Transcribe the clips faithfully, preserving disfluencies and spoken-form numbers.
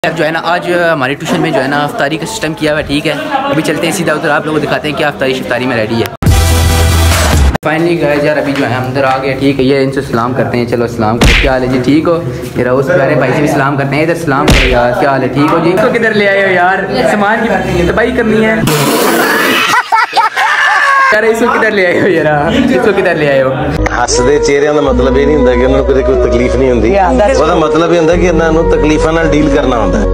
यार जो है ना आज हमारे ट्यूशन में जो है ना अफ्तारी का सिस्टम किया हुआ है, ठीक है। अभी चलते हैं सीधा उधर, आप लोगों को दिखाते हैं क्या अफ्तारी शफ्तारी में रेडी है। फाइनली गाइस यार अभी जो है हम अंदर आ गए, ठीक है। ये इनसे सलाम करते हैं, चलो सलाम करो, क्या हाल है जी, ठीक हो। फिर उस प्यारे भाई से भी सलाम करते हैं, इधर सलाम करो यार, क्या हाल है, ठीक हो जी। इसको किधर ले आए हो यार, सामान की तबाही करनी है यार। इसको किधर ले आए हो यार, इसको किधर ले आए हो। हसदे चेहरिਆਂ ਦਾ मतलब ये नहीं ਹੁੰਦਾ कि उन्होंने कोई कोई तकलीफ नहीं होती, ਉਹਦਾ मतलब ये ਹੁੰਦਾ कि ਇਹਨਾਂ ਨੂੰ ਤਕਲੀਫਾਂ ਨਾਲ ਡੀਲ करना ਹੁੰਦਾ है।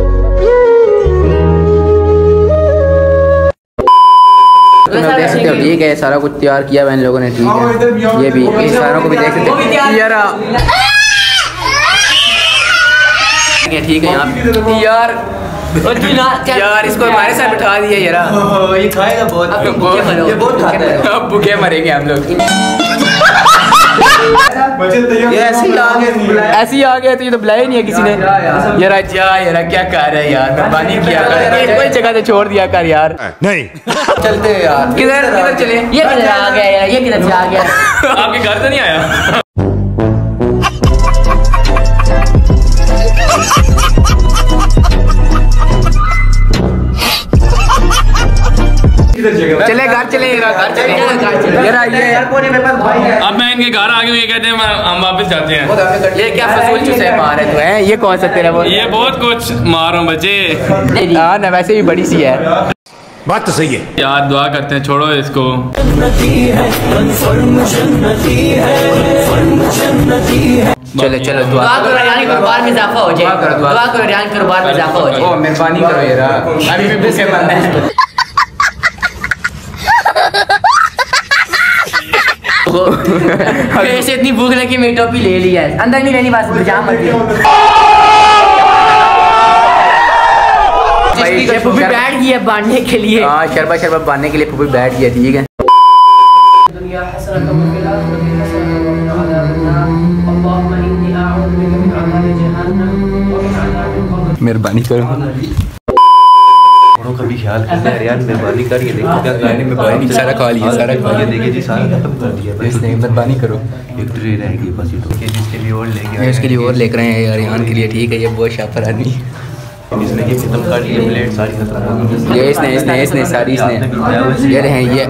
देख सकते हो, ठीक है, सारा कुछ तैयार किया हुआ इन लोगों ने, ठीक है। ये भी इन सारों को भी देख सकते हो यार, ठीक है यहाँ यार यार इसको हमारे साथ बिठा दिया यार, ये खाएगा बहुत, ये बहुत खाता है, अब भूखे मरेंगे हम लोग। ये ऐसे ही आ गए, ऐसे ही आ गए, तो ये तो बुलाया ही नहीं है किसी ने यार। जा यार क्या कर रहे हैं यार, मेहरबानी किया कर, कोई जगह से छोड़ दिया कर यार। नहीं चलते यार, किधर किधर चले, ये किधर आ गया यार, ये किधर से आ गया, आपके घर से नहीं आया। चले घर चले घर चले अब मैं इनके घर आ गया, ये कहते हैं हम वापस जाते हैं। ये क्या फसूल चूसे मारे तो हैं, ये कौन सा तेरा वो, ये बहुत कुछ मारो बच्चे। हाँ ना वैसे भी बड़ी सी है बात तो सही है यार, दुआ करते हैं, छोड़ो इसको। चलो चलो दुआ करो रियान कारोबार में इजाफा हो जाए, दुआ करो रियान कारोबार में इजाफा हो जाए, मेहरबानी करो यार, अभी भी भूखे मरना है। ऐसे इतनी भूख लगी मेरी टोपी ले ली है, अंदर नहीं लेनी, बस जाम मत ये फूफी बैठ गई है बांधने के लिए, हाँ शरबत शरबत बांधने के लिए फूफी बैठ गई है, ठीक है। मेहरबानी करो का भी ख्याल करना है यार, मेहरबानी करिए, देखो क्या खाने में मेहरबानी, सारा खा लिया, सारा खा लिया, देखिए जी सारा खत्म कर दिया, इसने मेहरबानी करो, एक ट्रे रह गई बस, ये तो जिसके लिए और लेके आए, इसके लिए और लेकर आए हैं यार रियान के लिए, ठीक है। ये बहुत शाफर आदमी, इसने ये खत्म कर लिया, प्लेट सारी खत्म हो गई, ये इसने इसने इसने सारी इसने ये रहे ये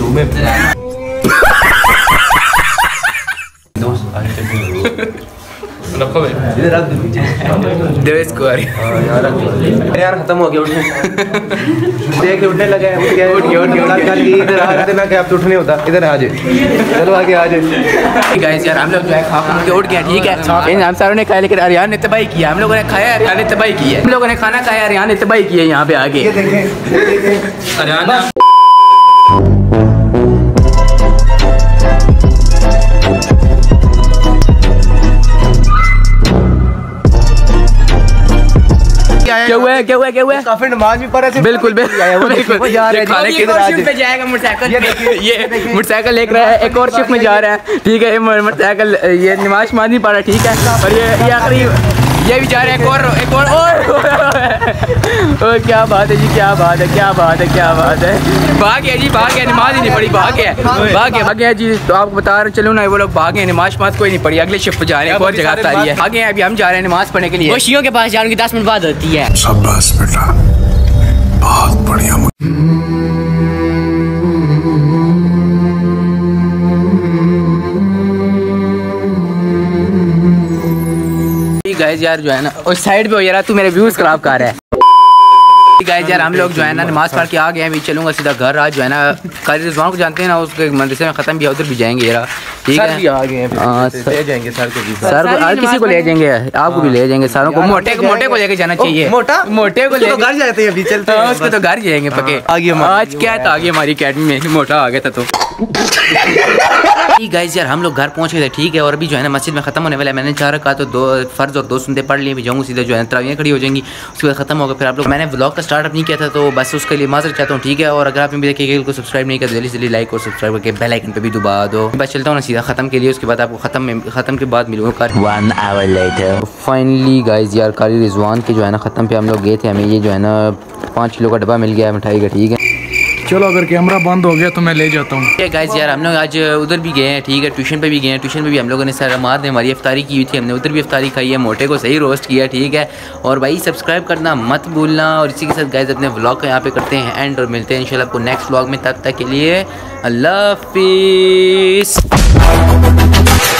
दोस्त आज तक रखो भाई, इधर रख दो दो इसको यार यार खत्म हो गया, उठने देख के उठने लगा है, उठ गया, उठ गया, उठ गया, कल की इधर आ जाते ना कि आप उठने होता, इधर आ जाए, चलो आगे आ जाए। गाइस यार हम लोग जो है खा खा के उठ गए, ठीक है। इन हम सारों ने खाया, लेकिन रियान ने तबाही किया, हम लोगों ने खाया, रियान ने तबाही की है, हम लोगों ने खाना खाया, रियान ने तबाही की है यहाँ पे आगे। क्या हुआ है, क्या हुआ है, क्या हुआ है, काफी नमाज भी पढ़ा, बिल्कुल बिल्कुल पे जाएगा मोटरसाइकिल, ये मोटरसाइकिल लेकर रहा है, एक और शिफ्ट में जा रहा है, ठीक है। मोटरसाइकिल ये नमाज नमाज नहीं पढ़ा, ठीक है। और ये ये आखिरी ये भी जा रहा है, एक और एक और और क्या बात है जी, क्या बात है, क्या बात है, क्या बात है, भाग गया जी, भाग गया, नमाज ही नहीं पढ़ी, भाग गया भाग गया भाग गया जी। तो आपको बता रहे चलो ना, वो लोग भाग गए, नमाज पास कोई नहीं पढ़ी, अगले शिफ्ट पे जा रहे हैं, बहुत जगह तारी है, आगे अभी हम जा रहे हैं नमाज पढ़ने के लिए, वो शियों के पास जाने की दस मिनट बाद होती है। शाबाश बेटा, बहुत बढ़िया। गाइस यार जो है ना उस साइड पे हो यार, तू मेरे व्यूज खराब कर रहा है। गाइस यार हम लोग जो है ना नमाज पढ़ के आ गए हैं, अभी चलूंगा सीधा घर। आज जो है ना कारी रिजवान को जानते हैं ना, उसके मदरसे में खत्म भी है, उधर भी जाएंगे यार, ठीक है। आ गए ले जाएंगे सर को भी, सर को आज किसी को ले जाएंगे, आपको भी ले जाएंगे, सारों को, मोटे को मोटे को लेके जाना चाहिए, मोटा मोटे को लेके घर जाते हैं, अभी चलते हैं, उसको तो घर जाएंगे पक्के। आज क्या था, आगे हमारी अकेडमी में मोटा आ गया था तो गाइस यार हम लोग घर पहुंच गए थे, ठीक है। और अभी जो है ना मस्जिद में खत्म होने वाला है, मैंने चाह रखा तो दो फर्ज और दो सुनते पढ़ लिए, भी जाऊँगा सीधा जो है तरावियाँ खड़ी हो जाएंगी, उसके बाद खत्म होगा। फिर आप लोग, मैंने व्लॉग का स्टार्टअप नहीं किया था तो बस उसके लिए माजर चाहता हूँ, ठीक है। और अगर आपने भी देखिए को सब्सक्राइब नहीं किया तो जल्दी जल्दी लाइक और सब्सक्राइब करके बेल आइकन पे भी दबा दो। बस चलता हूँ ना सीधा खत्म के लिए, उसके बाद आपको खत्म में खत्म के बाद मिलूंगा one hour later. Finally guys यार कारी रिजवान के जो है ना ख़त्म पे हम लोग गए थे, हमें ये जो है ना पाँच किलो का डब्बा मिल गया है मिठाई का, ठीक है। चलो अगर कैमरा बंद हो गया तो मैं ले जाता हूँ। ठीक है गाइस यार, हम लोग आज उधर भी गए हैं, ठीक है, ट्यूशन पे भी गए हैं। ट्यूशन पे भी हम लोगों ने सारा मार ने हमारी इफ्तारी की हुई थी, हमने उधर भी इफ्तारी खाई है, मोटे को सही रोस्ट किया, ठीक है। और भाई सब्सक्राइब करना मत भूलना। और इसी के साथ गाइस अपने व्लॉग को यहाँ पे करते हैं एंड और मिलते हैं इंशाल्लाह आपको नेक्स्ट व्लॉग में। तब तक के लिए अल्लाह हाफिज़।